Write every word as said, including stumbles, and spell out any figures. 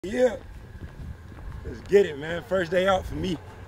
Yeah, let's get it, man. First day out for me.